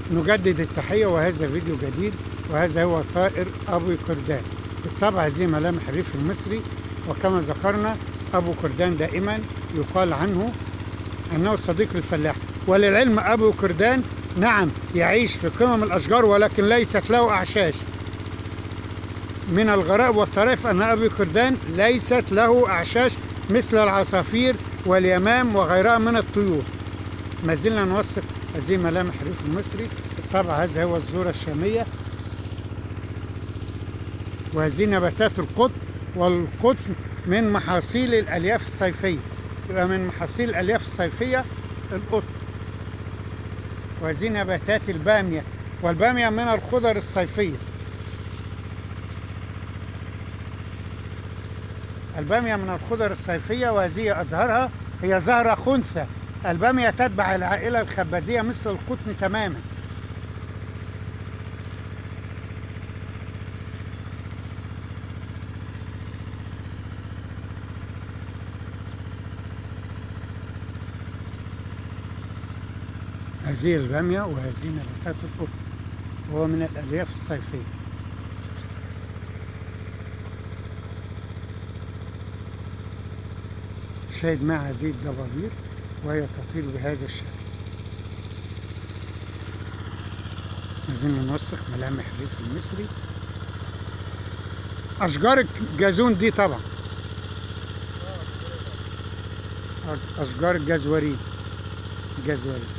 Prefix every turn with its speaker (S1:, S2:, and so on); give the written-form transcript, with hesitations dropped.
S1: نجدد التحية وهذا فيديو جديد، وهذا هو طائر أبو قردان. بالطبع هذه ملامح الريف المصري، وكما ذكرنا أبو قردان دائما يقال عنه أنه صديق الفلاح. وللعلم أبو قردان نعم يعيش في قمم الأشجار ولكن ليست له أعشاش. من الغرائب والطرائف أن أبو قردان ليست له أعشاش مثل العصافير واليمام وغيرها من الطيور. ما زلنا نوثق هذه ملامح الريف المصري. بالطبع هذا هو الذرة الشامية، وهذه نباتات القطن. والقطن من محاصيل الألياف الصيفية، يبقى من محاصيل الألياف الصيفية القطن. وهذه نباتات البامية، والبامية من الخضر الصيفية. البامية من الخضر الصيفية، وهذه أزهارها هي زهرة خنثى. البامية تتبع العائلة الخبازية مثل القطن تماما. هذه البامية وهذه نباتات القطن، وهو من الألياف الصيفية. شاهد مع هذه الضبابير وهي تطير بهذا الشكل. عايزين نوثق ملامح الريف المصري. أشجار الجازون دي طبعا أشجار الجزورين.